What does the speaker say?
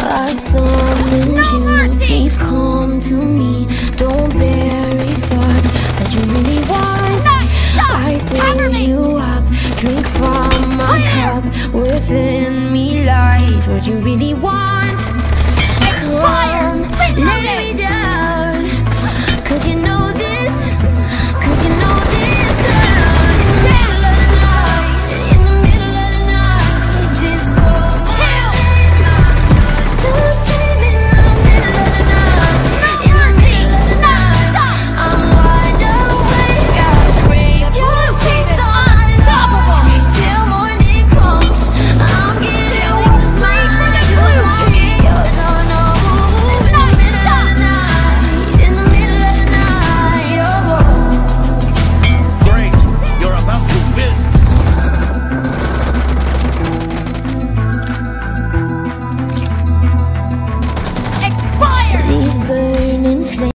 I summoned you, please come to me. Don't bury thoughts that you really want. I fill you up, drink from my cup. Within me lies what you really want. Come, let